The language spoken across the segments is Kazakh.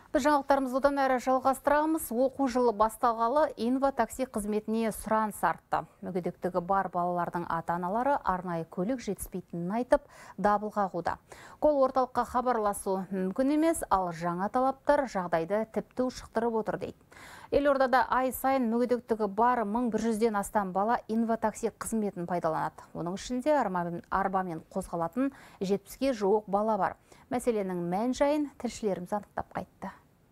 Біз жаңалықтарымызды одан әрі жалғастырамыз. Оқу жылы басталғалы инва-такси қызметіне сұраныс артты. Мүгедектігі бар балалардың ата-аналары арнайы көлік жетіспейтінін айтып, дабыл қағуда. Кол орталыққа хабарласу мүмкін емес, ал жаңа талаптар жағдайды тіпті ушықтырып отыр дейді. Елордада ай сайын мүгедектігі бар 1100-ден астам бала инва-такси қызметін пайдаланады. Оның ішінде арбамен қозғалатын 70-ге жуық бала бар. Мәселенің мән жайын тілшілеріміз анықтап қайтты.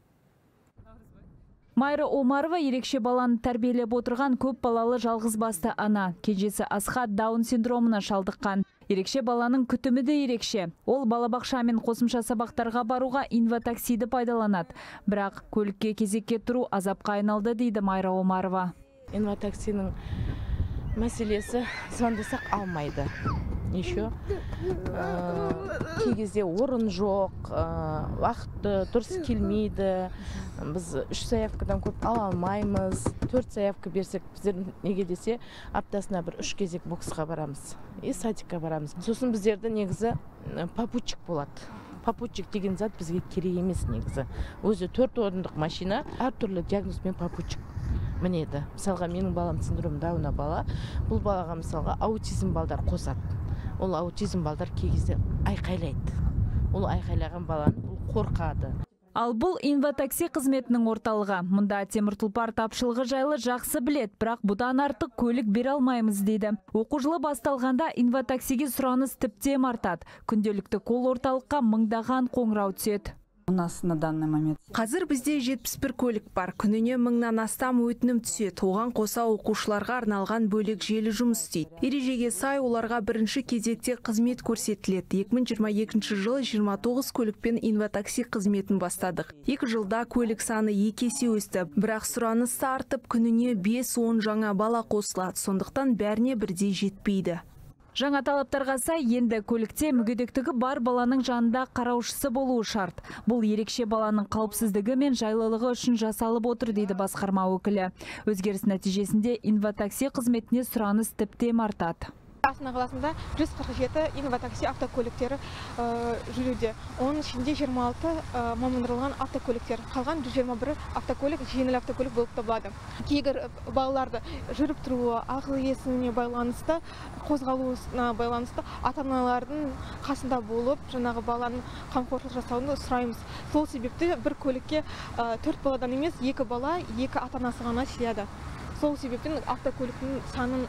Майра Омарова ерекше баланы тәрбиелеп отырған көп балалы жалғыз басты ана. Кенжесі Асхат Даун синдромына шалдыққан. Ерекше баланың күтімі де ерекше. Ол балабақша мен қосымша сабақтарға баруға инва-таксиді пайдаланады. Бірақ көлікке кезекке тұру азапқа айналды дейді Майра Омарова. Инва-таксінің мәселесі звондасақ алмайды. Еще кей кезде орын жоқ, уақыт дұрыс келмейді. Біз 3 заявкадан көп ала алмаймыз. 4 заявка берсек, біздер неге десе, аптасына бір 3 кезек боксқа барамыз. И садикқа барамыз. Сосын біздерді негізі попутчик болады. Попутчик деген зат бізге керек емес негізі. Өзі 4 орындық машина, әртүрлі диагнозбен попутчик мінеді. Мысалға, менің балам синдром Дауна бала. Бұл балаға мысалға аутизм балдар қосады. Ол аутизм балдар кей кезде айқайлайды. Ол айқайлаған баланы қорқады. Ал бұл инва-такси қызметінің орталығы. Мұнда темір тұлпар тапшылығы жайлы жақсы білет, бірақ бұдан артық көлік бере алмаймыз дейді. Оқу жылы басталғанда инва-таксиге сұраныс тіптен артады. Күнделікті кол орталыққа мыңдаған қоңырау түседі. У нас на данный момент. Қазір бізде 71 көлік бар. Күніне 1000-нан астам өтінім түседі. Оған қоса оқушыларға арналған бөлек желі жұмыс істейді. Ережеге сай оларға бірінші кезекте қызмет көрсетіледі. 2022 жылы 29 көлікпен инва-такси қызметін бастадық. 2 жылда көлік саны 2 есе өсті. Бірақ сұраныс артып, күніне 5-10 жаңа бала қосылады. Сондықтан бәріне бірдей жетпейді. Жаңа талаптарға сай енді көлікте мүгедектігі бар баланың жанында қараушысы болуы шарт. Бұл ерекше баланың қауіпсіздігі мен жайлылығы үшін жасалып отыр дейді басқарма өкілі. Өзгеріс нәтижесінде инва-такси қызметіне сұраныс тіптен артады. Астана қаласында 147 инва-такси автокөліктері жүруде. Оның ішінде 26 мамандандырылған автокөліктер. Қалған 121 автокөлік жеңіл автокөлік болып табылады. Кейбір балаларды жүріп тұруы, ақыл есіне байланысты, қозғалуына байланысты ата-аналардың қасында болып, жаңағы баланың қамқорлық жасауын сұраймыз. Сол себепті бір көлікке 4 баладан емес, 2 бала, 2 ата-анасы ғана сыяды. Сол себептен автокөліктің санын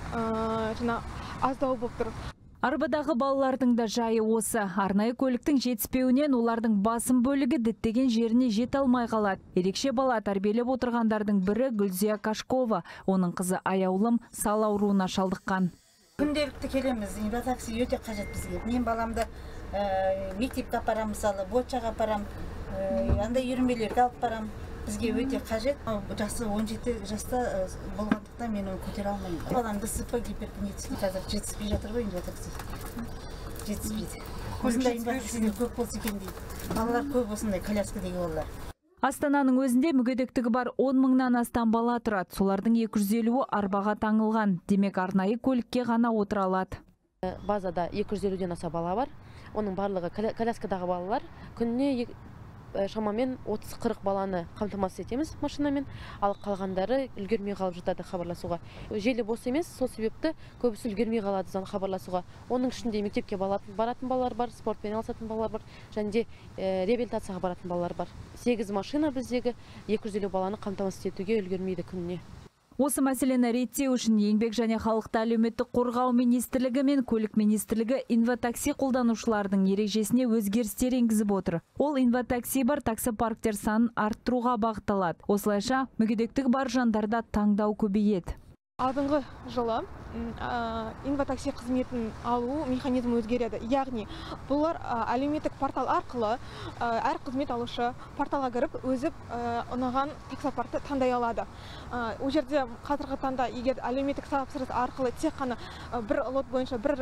аздау болып тұр. Арбадағы балалардың да жайы осы. Арнайы көліктің жетіспеуінен олардың басым бөлігі діттеген жеріне жете алмай қалады. Ерекше бала тәрбиелеп отырғандардың бірі Гүлзия Кашкова. Оның қызы аяулым сал ауруына шалдыққан. Күнделікті келеміз, инва-такси өте қажет бізге. Мен баламды мектепке апарам, мысалы, бочаға апарам, андай үйірмелерге алып барам. Бізге өте қажет. Жасы 17 жаста болғандықтан мен оны көтере алмаймын. Балам ДСП, гипертонический қазір жетіспей жатыр ғой инва-такси. Жетіспейді. Осындай инва-таксилер көп болса екен дейді. Балалар көп осындай коляскадегі балалар. Астананың өзінде мүгедектігі бар 10 мыңнан астам бала тұрады. Солардың 250-і арбаға таңылған. Демек арнайы көлікке ғана отыра алады. Базада 250-ден аса бала бар. Оның барлығы коляскадағы балалар. Күніне шамамен 30-40 баланы қамтамасыз етеміз машинамен, ал қалғандары үлгермей қалып жатады хабарласуға. Желі бос емес, сол себепті көбісі үлгермей қалады хабарласуға. Оның ішінде мектепке баратын балалар бар, спортпен айналысатын балалар бар, және де реабилитацияға баратын балалар бар. 8 машина біздегі 250 баланы қамтамасыз етуге үлгермейді күніне. Осы мәселені реттеу үшін Еңбек және халықты әлеуметтік қорғау министрлігі мен көлік министрлігі инва-такси қолданушылардың ережесіне өзгерістер енгізіп отыр. Ол инва-такси бар таксопарктер санын арттыруға бағытталады. Осылайша мүгедектігі бар жандарда таңдау көбейеді. Алдыңғы жылы инва-такси қызметін алу механизмі өзгереді. Яғни, бұлар әлеуметтік портал арқылы әр қызмет алушы порталға кіріп, өзі ұнаған таксопаркты таңдай алады. Ол жерде қазіргі таңда егер әлеуметтік тапсырыс арқылы тек қана бір лот бойынша бір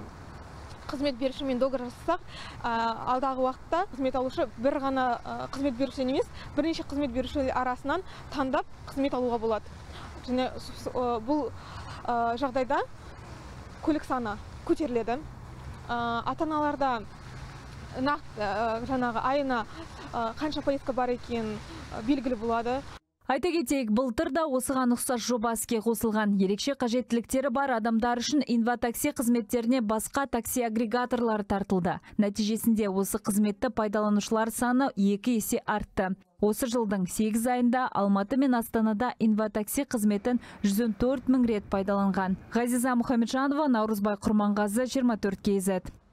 қызмет берушімен договор жасасақ, алдағы уақытта қызмет алушы бір ғана қызмет берушіден емес, бірнеше қызмет беруші арасынан таңдап қызмет алуға болады. Және бұл жағдайда көлік саны көтеріледі. Ата-аналарда нақты жаңағы айына қанша поездка бар екен белгілі болады. Айта кетейік, былтыр да осыған ұқсас жоба іске қосылған. Ерекше қажеттіліктері бар адамдар үшін инватакси қызметтеріне басқа такси агрегаторлары тартылды. Нәтижесінде осы қызметті пайдаланушылар саны 2 есе артты. Осы жылдың 8 айында Алматы мен Астанада инватакси қызметін 114 мың рет пайдаланған. Ғазиза Мұхамеджанова, Наурызбай Құрманғазы, 24 KZ.